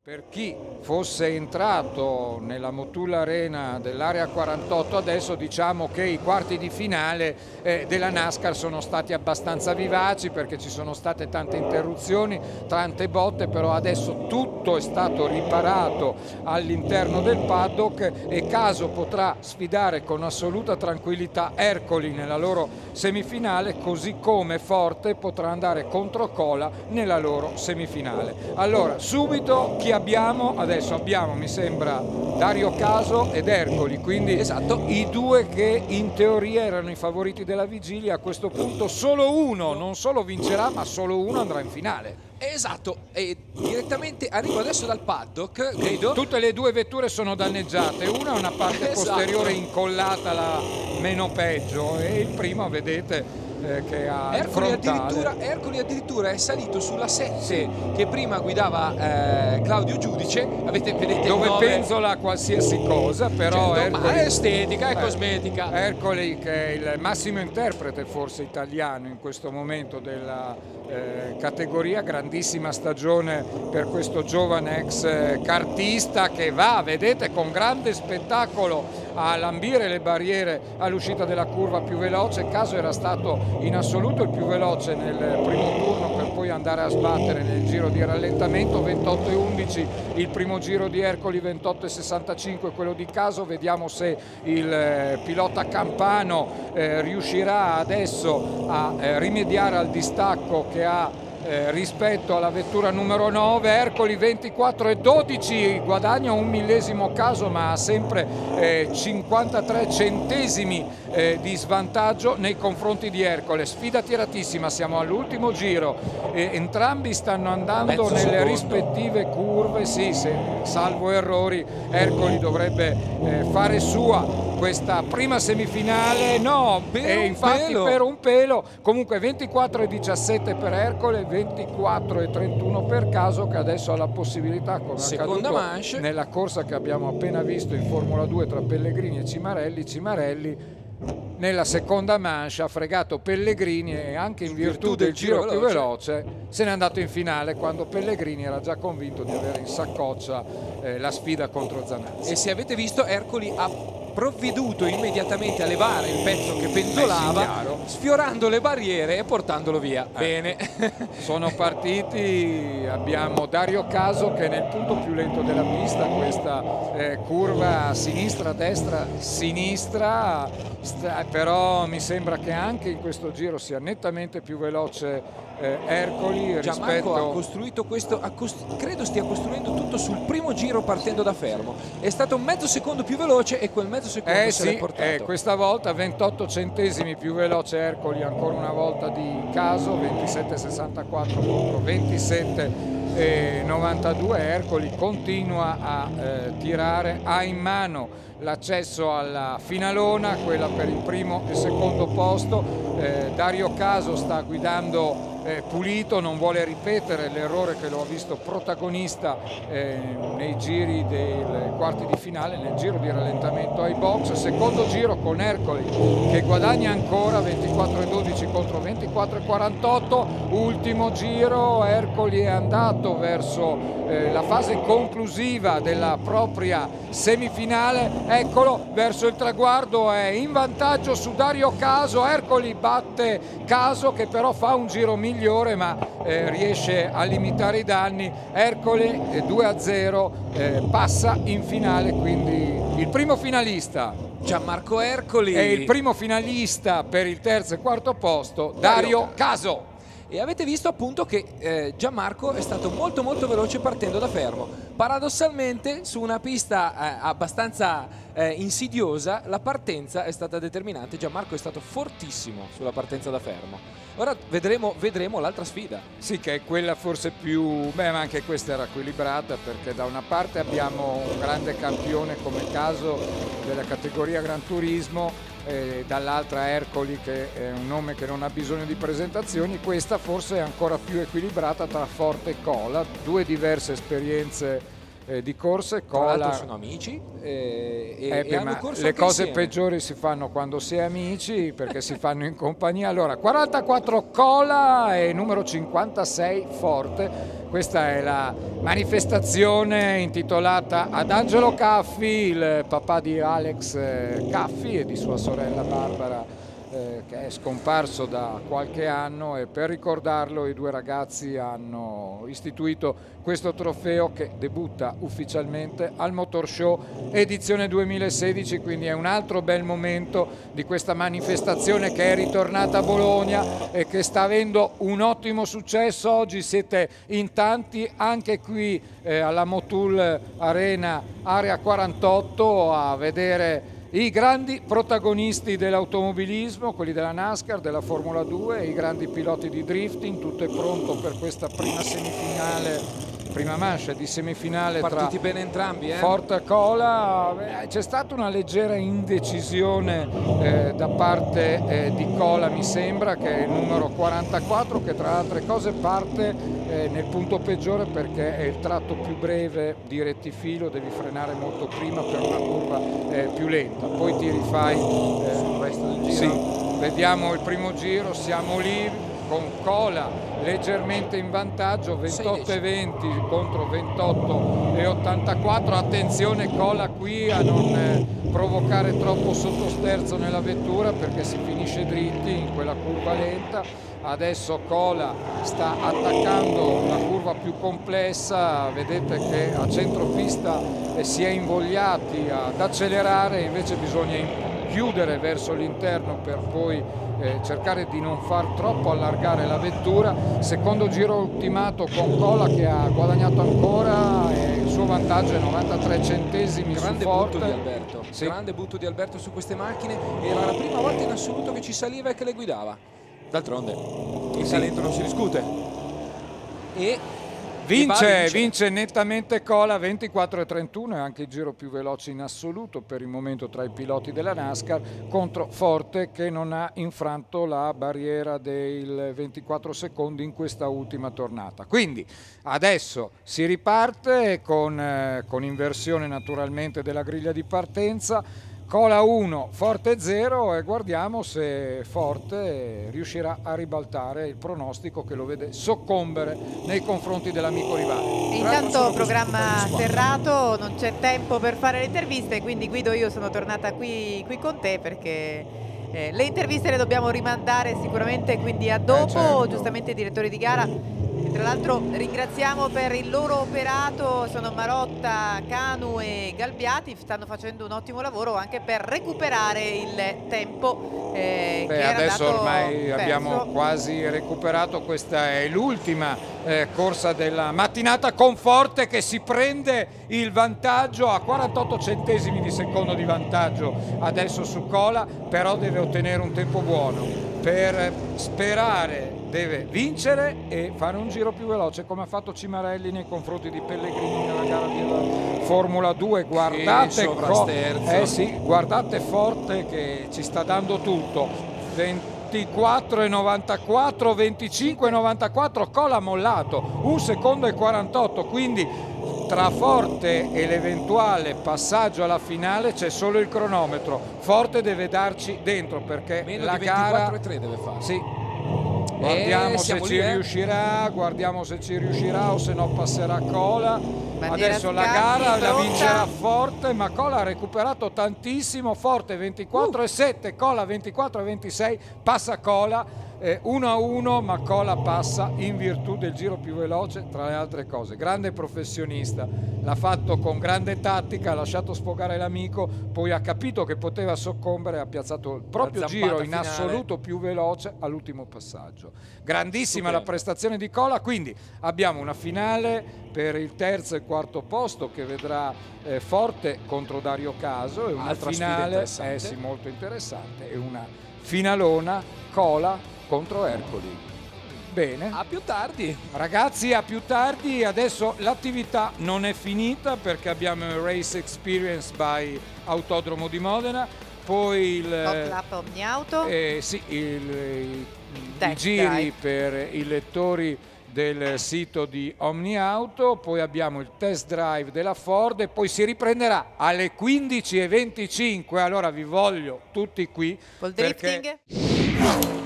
Per chi fosse entrato nella Motul Arena dell'area 48, adesso diciamo che i quarti di finale della NASCAR sono stati abbastanza vivaci perché ci sono state tante interruzioni, tante botte, però adesso tutto è stato riparato all'interno del paddock e Caso potrà sfidare con assoluta tranquillità Ercoli nella loro semifinale, così come Forte potrà andare contro Cola nella loro semifinale. Allora, subito chi abbiamo? Adesso abbiamo, mi sembra, Dario Caso ed Ercoli, quindi esatto, i due che in teoria erano i favoriti della vigilia. A questo punto solo uno, non solo vincerà, ma solo uno andrà in finale. Esatto, e direttamente arrivo adesso dal paddock, credo. Tutte le due vetture sono danneggiate, una ha una parte posteriore incollata, la meno peggio, e il primo, vedete, che ha Ercoli addirittura è salito sulla 7 che prima guidava Claudio Giudice, vedete dove 9... penzola qualsiasi cosa, però certo, Ercoli, ma è estetica, è cosmetica. Ercoli, che è il massimo interprete forse italiano in questo momento della categoria, grandissima stagione per questo giovane ex kartista che va, vedete, con grande spettacolo a lambire le barriere all'uscita della curva più veloce. Caso era stato in assoluto il più veloce nel primo turno per poi andare a sbattere nel giro di rallentamento. 28,11 il primo giro di Ercoli, 28,65 quello di Caso. Vediamo se il pilota campano riuscirà adesso a rimediare al distacco che ha rispetto alla vettura numero 9. Ercoli 24,12, guadagna un millesimo Caso, ma ha sempre 53 centesimi di svantaggio nei confronti di Ercole. Sfida tiratissima, siamo all'ultimo giro, entrambi stanno andando nelle rispettive curve. Sì, salvo errori, Ercoli dovrebbe fare sua questa prima semifinale, no, e infatti per un pelo. Comunque 24,17 per Ercole, 24,31 per Caso, che adesso ha la possibilità, come accaduto nella corsa che abbiamo appena visto in Formula 2 tra Pellegrini e Cimarelli, nella seconda manche ha fregato Pellegrini e anche in virtù del giro più veloce se n'è andato in finale, quando Pellegrini era già convinto di avere in saccoccia la sfida contro Zanazzi. E se avete visto, Ercoli ha provveduto immediatamente a levare il pezzo che pendolava, sfiorando le barriere e portandolo via. Bene. Sono partiti, abbiamo Dario Caso che è nel punto più lento della pista, questa curva sinistra, destra, sinistra, però mi sembra che anche in questo giro sia nettamente più veloce Ercoli Gianmarco ha costruito questo, credo stia costruendo tutto sul primo giro partendo da fermo. È stato mezzo secondo più veloce e quel mezzo secondo se l'è portato. Questa volta 28 centesimi più veloce Ercoli ancora una volta di Caso, 27,64 contro 27,92. Ercoli continua a tirare, ha in mano l'accesso alla finalona, quella per il primo e secondo posto. Dario Caso sta guidando pulito, non vuole ripetere l'errore che lo ha visto protagonista nei giri dei quarti di finale, nel giro di rallentamento ai box. Secondo giro con Ercoli che guadagna ancora, 24,12 contro 24,48. Ultimo giro, Ercoli è andato verso la fase conclusiva della propria semifinale, eccolo verso il traguardo, è in vantaggio su Dario Caso. Ercoli batte Caso che però fa un giro migliore, ma riesce a limitare i danni. Ercoli 2-0 passa in finale, quindi il primo finalista Gianmarco Ercoli e il primo finalista per il terzo e quarto posto Dario Caso. E avete visto appunto che Gianmarco è stato molto veloce partendo da fermo. Paradossalmente su una pista abbastanza insidiosa la partenza è stata determinante. Gianmarco è stato fortissimo sulla partenza da fermo. Ora vedremo l'altra sfida. Sì, che è quella forse più... ma anche questa era equilibrata, perché da una parte abbiamo un grande campione come Caso della categoria Gran Turismo, dall'altra Ercoli che è un nome che non ha bisogno di presentazioni. Questa forse è ancora più equilibrata tra Forte e Cola, due diverse esperienze di corse. Tra l'altro Cola, sono amici e hanno corso le anche cose insieme. peggiori si fanno quando si è amici, perché si fanno in compagnia. Allora, 44 Cola e numero 56 Forte. Questa è la manifestazione intitolata ad Angelo Caffi, il papà di Alex Caffi e di sua sorella Barbara, che è scomparso da qualche anno, e per ricordarlo i due ragazzi hanno istituito questo trofeo che debutta ufficialmente al Motor Show edizione 2016, quindi è un altro bel momento di questa manifestazione che è ritornata a Bologna e che sta avendo un ottimo successo. Oggi siete in tanti anche qui alla Motul Arena Area 48 a vedere i grandi protagonisti dell'automobilismo, quelli della NASCAR, della Formula 2, i grandi piloti di drifting. Tutto è pronto per questa prima manche di semifinale Partiti tra bene entrambi, Forte e Cola. C'è stata una leggera indecisione da parte di Cola, mi sembra, che è il numero 44, che tra altre cose parte nel punto peggiore perché è il tratto più breve di rettifilo, devi frenare molto prima per una curva più lenta, poi ti rifai sul resto del giro. sì, vediamo il primo giro, siamo lì con Cola leggermente in vantaggio, 28,20 contro 28,84. Attenzione Cola qui a non provocare troppo sottosterzo nella vettura, perché si finisce dritti in quella curva lenta. Adesso Cola sta attaccando la curva più complessa, vedete che a centropista si è invogliati ad accelerare, invece bisogna chiudere verso l'interno per poi cercare di non far troppo allargare la vettura. Secondo giro ultimato con Cola che ha guadagnato ancora, il suo vantaggio è 93 centesimi Grande su Forte. butto di Alberto, Sì. grande butto di Alberto su queste macchine, era la prima volta in assoluto che ci saliva e che le guidava. D'altronde il talento non si discute. E Vince nettamente Cola, 24,31, è anche il giro più veloce in assoluto per il momento tra i piloti della NASCAR, contro Forte che non ha infranto la barriera dei 24 secondi in questa ultima tornata. Quindi adesso si riparte con inversione naturalmente della griglia di partenza. Cola 1, Forte 0, e guardiamo se Forte riuscirà a ribaltare il pronostico che lo vede soccombere nei confronti dell'amico rivale. Intanto programma serrato, non c'è tempo per fare le interviste, quindi Guido io sono tornata qui con te perché le interviste le dobbiamo rimandare sicuramente, quindi a dopo. Certo. Giustamente i direttori di gara, tra l'altro ringraziamo per il loro operato, sono Marotta, Canu e Galbiati, stanno facendo un ottimo lavoro anche per recuperare il tempo che era adesso andato ormai perso. abbiamo quasi recuperato, questa è l'ultima corsa della mattinata con Forte che si prende il vantaggio a 48 centesimi di secondo di vantaggio adesso su Cola, però deve ottenere un tempo buono per sperare. Deve vincere e fare un giro più veloce come ha fatto Cimarelli nei confronti di Pellegrini nella gara della Formula 2. Guardate, guardate Forte che ci sta dando tutto, 24,94, 25,94, Cola mollato, 1 secondo e 48, quindi tra Forte e l'eventuale passaggio alla finale c'è solo il cronometro. Forte deve darci dentro perché meno la di gara 24,3 deve fare. sì. Guardiamo se ci riuscirà, o se no passerà Cola. Bandiera Adesso la scatti, gara la pronta. vincerà Forte, ma Cola ha recuperato tantissimo. Forte 24,7, Cola 24,26, passa Cola 1-1, ma Cola passa in virtù del giro più veloce, tra le altre cose. Grande professionista, l'ha fatto con grande tattica, ha lasciato sfogare l'amico, poi ha capito che poteva soccombere e ha piazzato il proprio giro in finale assoluto più veloce all'ultimo passaggio. Grandissima Stupendo. la prestazione di Cola, quindi abbiamo una finale per il terzo e quarto posto che vedrà Forte contro Dario Caso, e una Altra sfida finale interessante. molto interessante, e una finalona Cola contro Ercoli. Bene. A più tardi. Ragazzi, a più tardi. Adesso l'attività non è finita perché abbiamo il Race Experience by Autodromo di Modena, poi il Hot Lap Omniauto. sì, i i giri per i lettori del sito di OmniAuto, poi abbiamo il test drive della Ford e poi si riprenderà alle 15:25. Allora vi voglio tutti qui col perché drifting.